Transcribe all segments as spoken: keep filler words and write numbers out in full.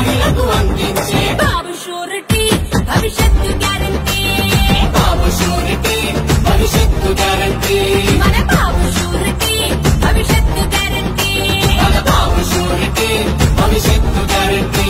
మహిళకు అందించే బాబు షూరిటీ భవిష్యత్తు గ్యారంటీ బాబు షూరిటీ భవిష్యత్తు గ్యారంటీ మన బాబు షూరిటీ భవిష్యత్తు గ్యారంటీ మన బాబు షూరిటీ భవిష్యత్తు గ్యారంటీ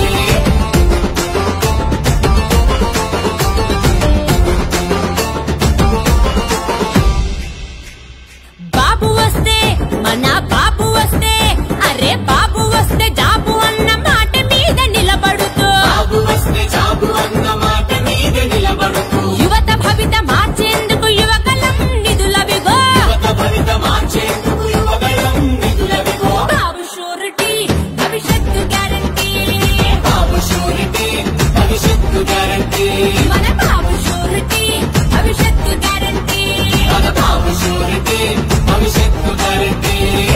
బాబు వస్తే మన బాబు వస్తే అరే బాబు వస్తే జాబు అన్న మాట మీద నిలబడుతూ బాబు వస్తే జాబు అన్న మాట మీద నిలబడుతూ యువత భవిత మార్చేందుకు యువగలం నిధులవిగో యువత భవిత మార్చేందుకు యువగలం నిధులవిగో బాబు షూరిటీ భవిష్యత్తు గ్యారంటీ బాబు షూరిటీ భవిష్యత్తు గ్యారంటీ మన బాబు షూరిటీ భవిష్యత్తు గ్యారంటీ మన బాబు షూరిటీ భవిష్యత్తు గ్యారంటీ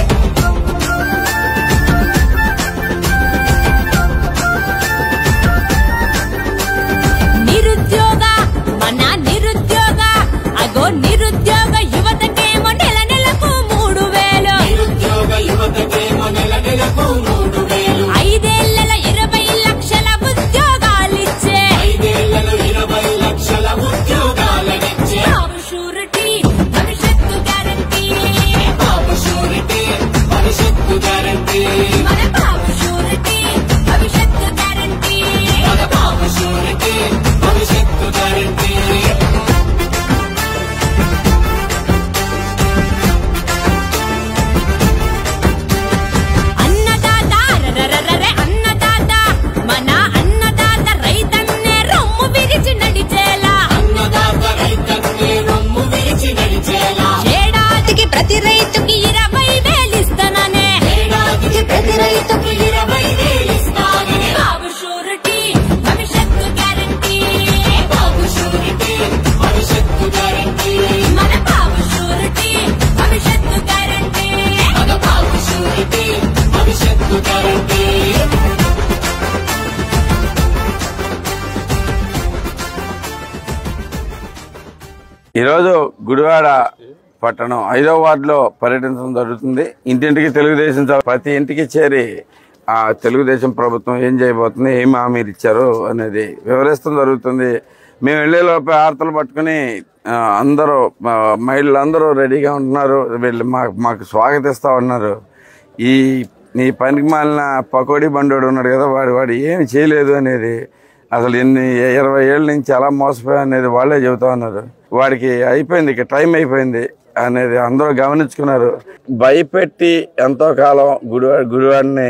నిరుద్యోగ మన నిరుద్యోగ అగో నిరుద్యోగ యువతకేమో నెల నెలకు మూడు వేలు నిరుద్యోగ యువతకేమో నెల నెలకు మూడు వేలు ఐదేళ్లలో ఇరవై లక్షల ఉద్యోగాలిచ్చే ఐదేళ్లలో ఇరవై లక్షల ఉద్యోగాలనిచ్చే బాబు షూరిటీ భవిష్యత్తు గ్యారంటీ బాబు షూరిటీ భవిష్యత్తు గ్యారంటీ మన బాబు షూరిటీ భవిష్యత్తు గ్యారంటీ మన బాబు షూరిటీ భవిష్యత్తు గ్యారంటీ అన్నదాత రరరరే అన్నదాత మన అన్నదాత రైతన్నే రొమ్ము విరిచి నడిచేలా అన్నదాత రైతన్నే రొమ్ము విరిచి నడిచేలా ఏడాదికి ప్రతి రైతుకి ఇరవై వేలు ఇస్తాననే ఏడాదికి ప్రతి రైతుకి ఇరవై వేలు ఇస్తాననే బాబు షూరిటీ భవిష్యత్తు గ్యారంటీ బాబు షూరిటీ భవిష్యత్తు గ్యారంటీ మన బాబు షూరిటీ భవిష్యత్తు గ్యారంటీ మన బాబు షూరిటీ భవిష్యత్తు గ్యారంటీ ఈరోజు గుడివాడ పట్టణం ఐదో వార్డులో పర్యటించడం జరుగుతుంది. ఇంటింటికి తెలుగుదేశం ప్రతి ఇంటికి చేరి ఆ తెలుగుదేశం ప్రభుత్వం ఏం చేయబోతుంది, ఏం హామీలు ఇచ్చారు అనేది వివరిస్తడం జరుగుతుంది. మేము వెళ్ళేలోపే ఆర్తలు పట్టుకుని అందరూ మహిళలు అందరూ రెడీగా ఉంటున్నారు. వీళ్ళు మాకు మాకు స్వాగతిస్తూ ఉన్నారు. ఈ నీ పనికి మాలిన పకోడీ బండోడు ఉన్నాడు కదా, వాడు వాడు ఏమి చేయలేదు అనేది, అసలు ఎన్ని ఇరవై ఏళ్ళ నుంచి ఎలా మోసపోయా అనేది వాళ్ళే చెబుతా ఉన్నారు. వాడికి అయిపోయింది, ఇక టైం అయిపోయింది అనేది అందరూ గమనించుకున్నారు. భయపెట్టి ఎంతో కాలం గుడివాడ గుడివాడిని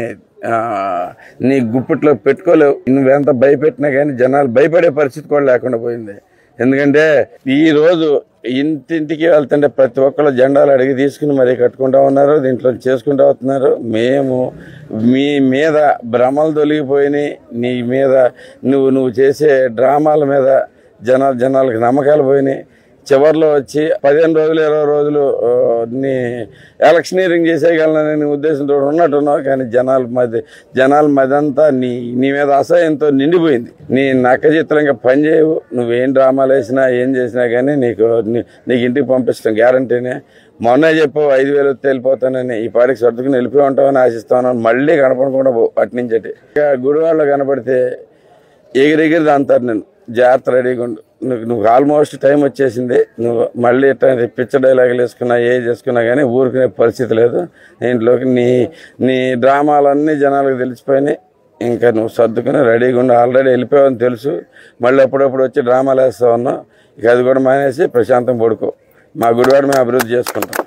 నీ గుప్పిట్లో పెట్టుకోలేవు. నువ్వెంత భయపెట్టినా కానీ జనాలు భయపడే పరిస్థితి కూడా లేకుండా పోయింది. ఎందుకంటే ఈ రోజు ఇంటింటికి వెళ్తుంటే ప్రతి ఒక్కళ్ళు జెండాలు అడిగి తీసుకుని మరీ కట్టుకుంటా ఉన్నారు, దీంట్లో చేసుకుంటూ వస్తున్నారు. మేము మీ మీద భ్రమలు తొలగిపోయినాయి, నీ మీద నువ్వు నువ్వు చేసే డ్రామాల మీద జనాలు జనాలకు నమ్మకాలు పోయినాయి. చివరిలో వచ్చి పదిహేను రోజులు ఇరవై రోజులు నీ ఎలక్షనీరింగ్ చేసేయగలనని ఉద్దేశంతో ఉన్నట్టున్నావు. కానీ జనాల మధ్య జనాల మధ్యంతా నీ నీ మీద అసహ్యంతో నిండిపోయింది. నీ నక్కజిత్తులు ఇంకా పని చేయవు. నువ్వేం డ్రామాలు వేసినా ఏం చేసినా కానీ నీకు నీకు ఇంటికి పంపిస్తాం గ్యారంటీనే. మొన్నే చెప్పు ఐదు వేలు వెళ్ళిపోతానని, ఈ పాటికి సర్దుకుని వెళ్ళిపోయి ఉంటామని ఆశిస్తాను. మళ్ళీ కనపడకుండా పో అట్నుంచటి. ఇక గుడివాడలో కనపడితే ఎగిరెగిరి అంటారు నేను, జాగ్రత్త రెడీగా ఉండు. నువ్వు నువ్వు ఆల్మోస్ట్ టైం వచ్చేసింది. నువ్వు మళ్ళీ ఇట్లా పిచ్చ డైలాగులు వేసుకున్నా ఏ చేసుకున్నా కానీ ఊరుకునే పరిస్థితి లేదు. దీంట్లోకి నీ నీ డ్రామాలన్నీ జనాలకు తెలిసిపోయినాయి. ఇంకా నువ్వు సర్దుకుని రెడీగా ఉండి ఆల్రెడీ వెళ్ళిపోయావని తెలుసు. మళ్ళీ ఎప్పుడప్పుడు వచ్చి డ్రామాలు వేస్తా ఉన్నావు. ఇక అది కూడా మానేసి ప్రశాంతం పడుకో. మా గుడివాడ మేము అభివృద్ధి చేసుకుంటాం.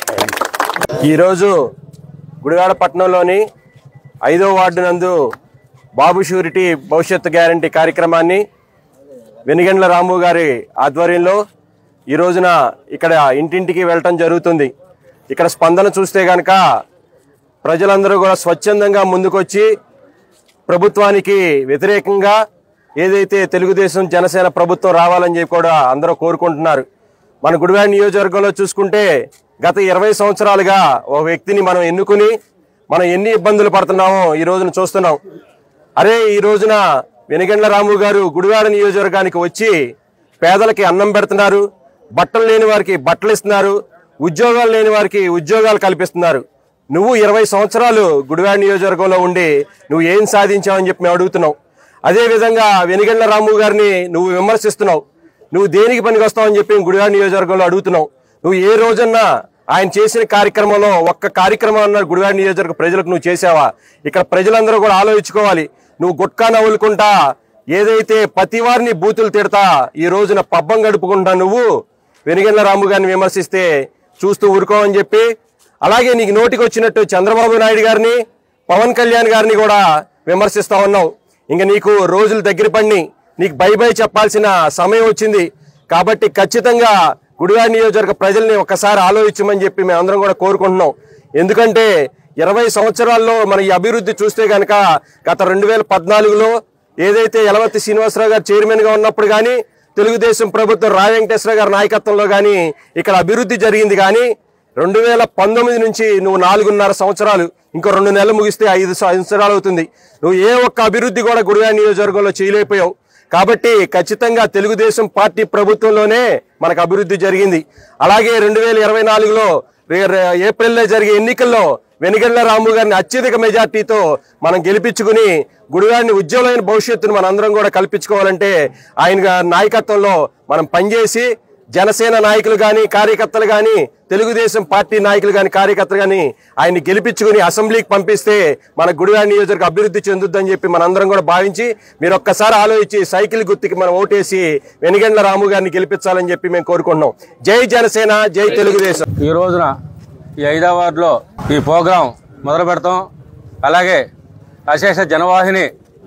ఈరోజు గుడివాడ పట్టణంలోని ఐదో వార్డు నందు బాబు షూరిటీ భవిష్యత్తు గ్యారంటీ కార్యక్రమాన్ని వెనిగండ్ల రాము గారి ఆధ్వర్యంలో ఈ రోజున ఇక్కడ ఇంటింటికి వెళ్ళటం జరుగుతుంది. ఇక్కడ స్పందన చూస్తే కనుక ప్రజలందరూ కూడా స్వచ్ఛందంగా ముందుకొచ్చి ప్రభుత్వానికి వ్యతిరేకంగా ఏదైతే తెలుగుదేశం జనసేన ప్రభుత్వం రావాలని చెప్పి కూడా అందరూ కోరుకుంటున్నారు. మన గుడివాడ నియోజకవర్గంలో చూసుకుంటే గత ఇరవై సంవత్సరాలుగా ఒక వ్యక్తిని మనం ఎన్నుకుని మనం ఎన్ని ఇబ్బందులు పడుతున్నామో ఈ రోజున చూస్తున్నాం. అరే ఈ రోజున వెనిగండ్ల రాము గారు గుడివాడ నియోజకవర్గానికి వచ్చి పేదలకి అన్నం పెడుతున్నారు, బట్టలు లేని వారికి బట్టలు ఇస్తున్నారు, ఉద్యోగాలు లేని వారికి ఉద్యోగాలు కల్పిస్తున్నారు. నువ్వు ఇరవై సంవత్సరాలు గుడివాడ నియోజకవర్గంలో ఉండి నువ్వు ఏం సాధించావని చెప్పి మేము అడుగుతున్నావు. అదేవిధంగా వెనిగండ్ల రాము గారిని నువ్వు విమర్శిస్తున్నావు. నువ్వు దేనికి పనికి వస్తావని చెప్పి గుడివాడ నియోజకవర్గంలో అడుగుతున్నావు. నువ్వు ఏ రోజన్నా ఆయన చేసిన కార్యక్రమంలో ఒక్క కార్యక్రమం అన్న గుడివాడ నియోజకవర్గ ప్రజలకు నువ్వు చేసావా? ఇక్కడ ప్రజలందరూ కూడా ఆలోచించుకోవాలి. నువ్వు గుట్కా నవ్వులుకుంటా ఏదైతే ప్రతి వారిని బూతులు తిడతా ఈ రోజున పబ్బం గడుపుకుంటా నువ్వు వెనిగండ్ల రాము గారిని విమర్శిస్తే చూస్తూ ఊరుకోవని చెప్పి, అలాగే నీకు నోటికి వచ్చినట్టు చంద్రబాబు నాయుడు గారిని పవన్ కళ్యాణ్ గారిని కూడా విమర్శిస్తా ఉన్నావు. ఇంకా నీకు రోజులు దగ్గర పడి నీకు బై బై చెప్పాల్సిన సమయం వచ్చింది. కాబట్టి ఖచ్చితంగా గుడివాడ నియోజకవర్గ ప్రజల్ని ఒక్కసారి ఆలోచించమని చెప్పి మేము అందరం కూడా కోరుకుంటున్నాం. ఎందుకంటే ఇరవై సంవత్సరాల్లో మన ఈ అభివృద్ధి చూస్తే కనుక గత రెండు వేల పద్నాలుగులో ఏదైతే యలవర్తి శ్రీనివాసరావు గారు చైర్మన్గా ఉన్నప్పుడు కానీ తెలుగుదేశం ప్రభుత్వం రాయ వెంకటేశ్వర గారి నాయకత్వంలో కానీ ఇక్కడ అభివృద్ధి జరిగింది. కానీ రెండు వేల పంతొమ్మిది నుంచి నువ్వు నాలుగున్నర సంవత్సరాలు, ఇంకో రెండు నెలలు ముగిస్తే ఐదు సంవత్సరాలు అవుతుంది. నువ్వు ఏ ఒక్క అభివృద్ధి కూడా గుడివాడ నియోజకవర్గంలో చేయలేకపోయావు. కాబట్టి ఖచ్చితంగా తెలుగుదేశం పార్టీ ప్రభుత్వంలోనే మనకు అభివృద్ధి జరిగింది. అలాగే రెండు వేల ఇరవై నాలుగులో ఏప్రిల్లో జరిగే ఎన్నికల్లో వెనిగండ్ల రాము గారిని అత్యధిక మెజార్టీతో మనం గెలిపించుకుని గుడివాడిని ఉజ్వలమైన భవిష్యత్తును మనందరం కూడా కల్పించుకోవాలంటే ఆయన నాయకత్వంలో మనం పనిచేసి జనసేన నాయకులు కానీ కార్యకర్తలు కానీ తెలుగుదేశం పార్టీ నాయకులు కానీ కార్యకర్తలు కానీ ఆయన్ని గెలిపించుకుని అసెంబ్లీకి పంపిస్తే మన గుడివాడ నియోజకవర్గం అభివృద్ధి చెందుద్దని చెప్పి మనందరం కూడా భావించి మీరు ఒక్కసారి ఆలోచించి సైకిల్ గుర్తుకి మనం ఓటేసి వెనిగండ్ల రాము గారిని గెలిపించాలని చెప్పి మేము కోరుకుంటున్నాం. జై జనసేన, జై తెలుగుదేశం. ఈ రోజున ఈ ఐదవ వార్డులో ఈ ప్రోగ్రాం మొదలు పెడతాం. అలాగే అశేష జనవాహిని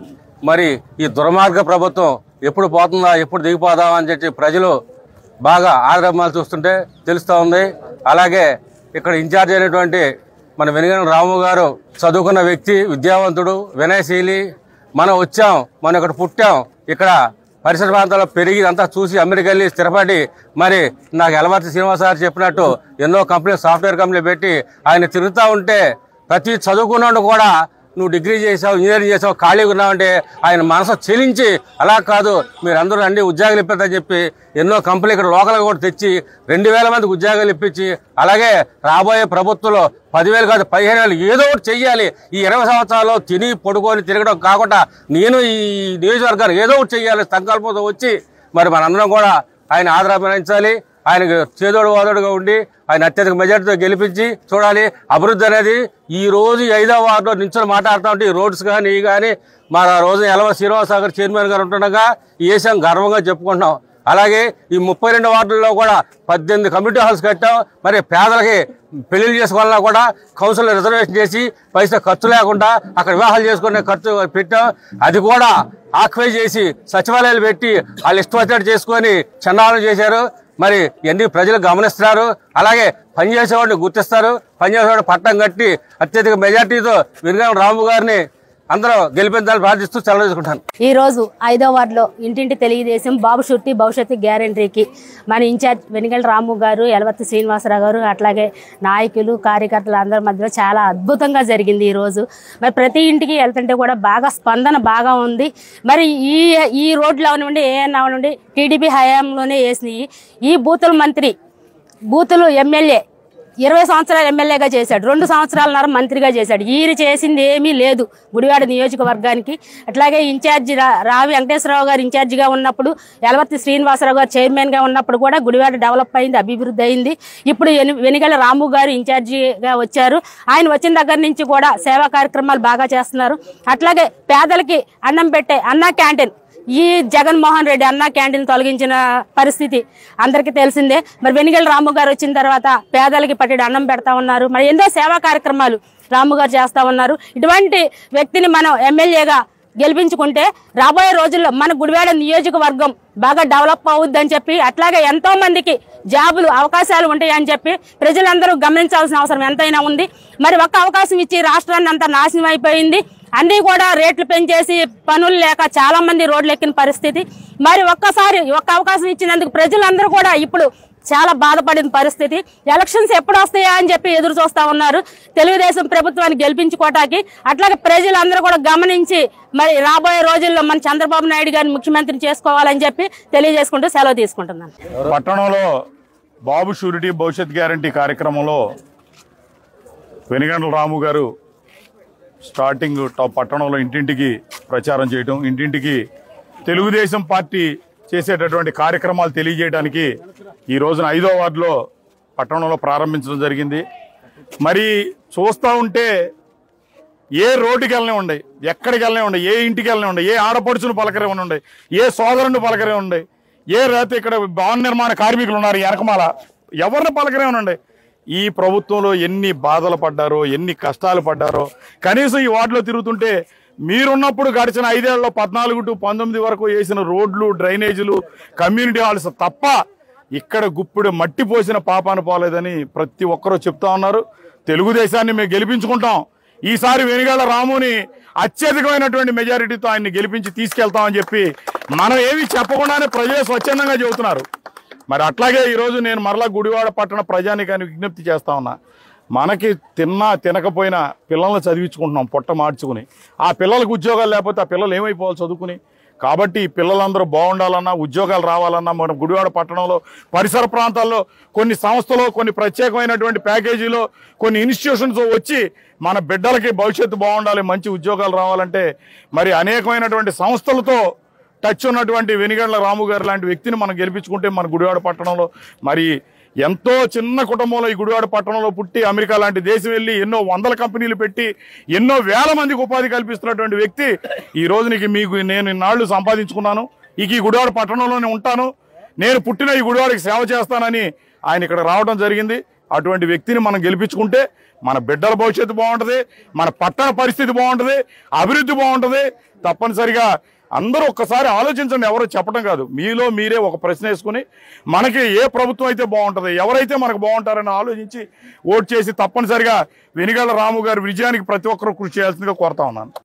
మరి ఈ దుర్మార్గ ప్రభుత్వం ఎప్పుడు పోతుందా, ఎప్పుడు దిగిపోదా అని చెప్పి ప్రజలు బాగా ఆగ్రహాలు చూస్తుంటే తెలుస్తూ ఉంది. అలాగే ఇక్కడ ఇన్ఛార్జ్ అయినటువంటి మన వెనిగండ్ల రాము గారు చదువుకున్న వ్యక్తి, విద్యావంతుడు, వినయశీలి. మనం వచ్చాం, మనం ఇక్కడ పుట్టాం, ఇక్కడ పరిసర ప్రాంతాల్లో పెరిగి అంతా చూసి అమెరికా వెళ్ళి స్థిరపడి మరి నాకు యలవర్తి శ్రీనివాస గారు చెప్పినట్టు ఎన్నో కంపెనీ సాఫ్ట్వేర్ కంపెనీ పెట్టి ఆయన తిరుగుతూ ఉంటే ప్రతి చదువుకున్నాడు కూడా నువ్వు డిగ్రీ చేసావు, ఇంజనీరింగ్ చేసావు, ఖాళీగా ఉన్నావంటే ఆయన మనసు చెలించి అలా కాదు మీరందరూ రండి ఉద్యోగాలు ఇప్పిద్దని చెప్పి ఎన్నో కంపెనీలు ఇక్కడ లోకల్గా కూడా తెచ్చి రెండు వేల మందికి ఉద్యోగాలు ఇప్పించి అలాగే రాబోయే ప్రభుత్వంలో పదివేలు కాదు పదిహేను వేలు ఏదో ఒకటి చెయ్యాలి. ఈ ఇరవై సంవత్సరాల్లో తిని పడుకొని తిరగడం కాకుండా నేను ఈ నియోజకవర్గాన్ని ఏదో ఒకటి చెయ్యాలి సంకల్పంతో వచ్చి మరి మనందరం కూడా ఆయన ఆదరాభించాలి. ఆయనకు చేదోడు వాదోడుగా ఉండి ఆయన అత్యధిక మెజార్టీతో గెలిపించి చూడాలి. అభివృద్ధి అనేది ఈ రోజు ఐదవ వార్డులో నించుని మాట్లాడుతూ ఉంటే ఈ రోడ్స్ కానీ ఈ కానీ మా రోజు యలవర్తి శ్రీనివాస గారు చైర్మన్ గారు ఉంటుండగా ఈ విషయం గర్వంగా చెప్పుకుంటున్నాం. అలాగే ఈ ముప్పై రెండు వార్డుల్లో కూడా పద్దెనిమిది కమ్యూనిటీ హాల్స్ కట్టాం. మరి పేదలకి పెళ్లిళ్ళు చేసుకోవాలన్నా కూడా కౌన్సిల్ రిజర్వేషన్ చేసి పైసా ఖర్చు లేకుండా అక్కడ వివాహాలు చేసుకునే ఖర్చు పెట్టాం. అది కూడా ఆక్వై చేసి సచివాలయాలు పెట్టి వాళ్ళు ఇష్టం వచ్చినట్టు చేసుకొని చందాలను చేశారు. మరి ఎన్ని ప్రజలు గమనిస్తున్నారు. అలాగే పనిచేసేవాడిని గుర్తిస్తారు. పనిచేసేవాడిని పట్టం కట్టి అత్యధిక మెజార్టీతో వెనిగండ్ల రాము గారిని అందరూ గెలిపించాలని ప్రార్థిస్తూ సెలవు తీసుకుంటాను. ఈ రోజు ఐదో వార్డులో ఇంటింటి తెలుగుదేశం బాబు షూరిటీ భవిష్యత్తు గ్యారంటీకి మన ఇన్ఛార్జ్ వెనిగండ్ల రాము గారు, యలవర్తి శ్రీనివాసరావు గారు, అట్లాగే నాయకులు కార్యకర్తలు అందరి మధ్యలో చాలా అద్భుతంగా జరిగింది. ఈరోజు మరి ప్రతి ఇంటికి వెళ్తుంటే కూడా బాగా స్పందన బాగా ఉంది. మరి ఈ ఈ రోడ్లో నుండి ఏఎన్ నుండి టీడీపీ హయాంలోనే వేసినాయి. ఈ బూతుల మంత్రి బూతులు ఎమ్మెల్యే ఇరవై సంవత్సరాలు ఎమ్మెల్యేగా చేశాడు, రెండు సంవత్సరాలన్నర మంత్రిగా చేశాడు. ఈయన చేసింది ఏమీ లేదు గుడివాడ నియోజకవర్గానికి. అట్లాగే ఇన్ఛార్జి రావి వెంకటేశ్వరరావు గారు ఇన్ఛార్జిగా ఉన్నప్పుడు, యలవర్తి శ్రీనివాసరావు గారు చైర్మన్గా ఉన్నప్పుడు కూడా గుడివాడ డెవలప్ అయింది, అభివృద్ధి అయింది. ఇప్పుడు వెనిగండ్ల రాము గారు ఇన్ఛార్జిగా వచ్చారు. ఆయన వచ్చిన దగ్గర నుంచి కూడా సేవా కార్యక్రమాలు బాగా చేస్తున్నారు. అట్లాగే పేదలకి అన్నం పెట్టే అన్నా క్యాంటీన్, ఈ జగన్మోహన్ రెడ్డి అన్నా క్యాంటీన్ తొలగించిన పరిస్థితి అందరికీ తెలిసిందే. మరి వెనిగండ్ల రాము గారు వచ్చిన తర్వాత పేదలకి పట్టెడు అన్నం పెడతా ఉన్నారు. మరి ఎన్నో సేవా కార్యక్రమాలు రాము గారు చేస్తా ఉన్నారు. ఇటువంటి వ్యక్తిని మనం ఎమ్మెల్యేగా గెలిపించుకుంటే రాబోయే రోజుల్లో మన గుడివాడ నియోజకవర్గం బాగా డెవలప్ అవుద్దని చెప్పి, అట్లాగే ఎంతో మందికి జాబులు అవకాశాలు ఉంటాయని చెప్పి ప్రజలందరూ గమనించాల్సిన అవసరం ఎంతైనా ఉంది. మరి ఒక్క అవకాశం ఇచ్చి రాష్ట్రాన్ని అంతా నాశనం అయిపోయింది. అన్నీ కూడా రేట్లు పెంచేసి పనులు లేక చాలా మంది రోడ్లు ఎక్కిన పరిస్థితి. మరి ఒక్కసారి ఒక్క అవకాశం ఇచ్చినందుకు ప్రజలందరూ కూడా ఇప్పుడు చాలా బాధపడిన పరిస్థితి. ఎలక్షన్స్ ఎప్పుడు వస్తాయా అని చెప్పి ఎదురు చూస్తా ఉన్నారు తెలుగుదేశం ప్రభుత్వాన్ని గెలిపించుకోవటానికి. అట్లాగే ప్రజలందరూ కూడా గమనించి మరి రాబోయే రోజుల్లో మన చంద్రబాబు నాయుడు గారిని ముఖ్యమంత్రిని చేసుకోవాలని చెప్పి తెలియజేసుకుంటూ సెలవు తీసుకుంటున్నాను. పట్టణంలో బాబు షూరిటీ భవిష్యత్ గ్యారంటీ కార్యక్రమంలో వెనిగండ్ల రాము గారు స్టార్టింగ్ పట్టణంలో ఇంటింటికి ప్రచారం చేయటం, ఇంటింటికి తెలుగుదేశం పార్టీ చేసేటటువంటి కార్యక్రమాలు తెలియజేయడానికి ఈ రోజున ఐదో వార్డులో పట్టణంలో ప్రారంభించడం జరిగింది. మరి చూస్తూ ఉంటే ఏ రోడ్డుకి వెళ్ళనే ఉండే, ఎక్కడికి వెళ్ళనే ఉండే, ఏ ఇంటికి వెళ్ళనే ఉండే, ఏ ఆడపడుచును పలకరే ఉండే, ఏ సోదరుని పలకరే ఉండే, ఏ రైతు ఇక్కడ భవన నిర్మాణ కార్మికులు ఉన్నారు వెనకమాల ఎవరిని పలకరే ఉండే. ఈ ప్రభుత్వంలో ఎన్ని బాధలు పడ్డారో, ఎన్ని కష్టాలు పడ్డారో. కనీసం ఈ వార్డులో తిరుగుతుంటే మీరున్నప్పుడు గడిచిన ఐదేళ్లలో పద్నాలుగు టు పంతొమ్మిది వరకు వేసిన రోడ్లు, డ్రైనేజీలు, కమ్యూనిటీ హాల్స్ తప్ప ఇక్కడ గుప్పుడు మట్టి పోసిన పాపాను పోలేదని ప్రతి ఒక్కరూ చెప్తా ఉన్నారు. తెలుగుదేశాన్ని మేము గెలిపించుకుంటాం. ఈసారి వెనిగళ్ల రాముని అత్యధికమైనటువంటి మెజారిటీతో ఆయన్ని గెలిపించి తీసుకెళ్తామని చెప్పి మనం ఏమి చెప్పకుండానే ప్రజలు స్వచ్ఛందంగా చెబుతున్నారు. మరి అట్లాగే ఈరోజు నేను మరలా గుడివాడ పట్టణ ప్రజానికాన్ని విజ్ఞప్తి చేస్తా ఉన్నా. మనకి తిన్నా తినకపోయినా పిల్లల్ని చదివించుకుంటున్నాం పొట్ట మార్చుకుని. ఆ పిల్లలకు ఉద్యోగాలు లేకపోతే ఆ పిల్లలు ఏమైపోవాలి చదువుకుని. కాబట్టి ఈ పిల్లలందరూ బాగుండాలన్నా, ఉద్యోగాలు రావాలన్నా మన గుడివాడ పట్టణంలో పరిసర ప్రాంతాల్లో కొన్ని సంస్థలు, కొన్ని ప్రత్యేకమైనటువంటి ప్యాకేజీలో, కొన్ని ఇన్స్టిట్యూషన్స్ వచ్చి మన బిడ్డలకి భవిష్యత్తు బాగుండాలి, మంచి ఉద్యోగాలు రావాలంటే మరి అనేకమైనటువంటి సంస్థలతో టచ్ ఉన్నటువంటి వెనిగండ్ల రాము గారు లాంటి వ్యక్తిని మనం గెలిపించుకుంటే మన గుడివాడ పట్టణంలో మరి ఎంతో చిన్న కుటుంబంలో ఈ గుడివాడ పట్టణంలో పుట్టి అమెరికా లాంటి దేశం వెళ్ళి ఎన్నో వందల కంపెనీలు పెట్టి ఎన్నో వేల మందికి ఉపాధి కల్పిస్తున్నటువంటి వ్యక్తి ఈ రోజు నీకు మీకు నేను ఇన్నాళ్లు సంపాదించుకున్నాను, ఇక ఈ గుడివాడ పట్టణంలోనే ఉంటాను, నేను పుట్టిన ఈ గుడివాడికి సేవ చేస్తానని ఆయన ఇక్కడ రావడం జరిగింది. అటువంటి వ్యక్తిని మనం గెలిపించుకుంటే మన బిడ్డల భవిష్యత్తు బాగుంటుంది, మన పట్టణ పరిస్థితి బాగుంటుంది, అభివృద్ధి బాగుంటుంది. తప్పనిసరిగా అందరూ ఒక్కసారి ఆలోచించండి, ఎవరో చెప్పడం కాదు, మీలో మీరే ఒక ప్రశ్న వేసుకుని మనకి ఏ ప్రభుత్వం అయితే బాగుంటుంది, ఎవరైతే మనకు బాగుంటారని ఆలోచించి ఓటు చేసి తప్పనిసరిగా వెనిగళ్ల రాము గారి విజయానికి ప్రతి ఒక్కరూ కృషి చేయాల్సిందిగా కోరుతా ఉన్నాను.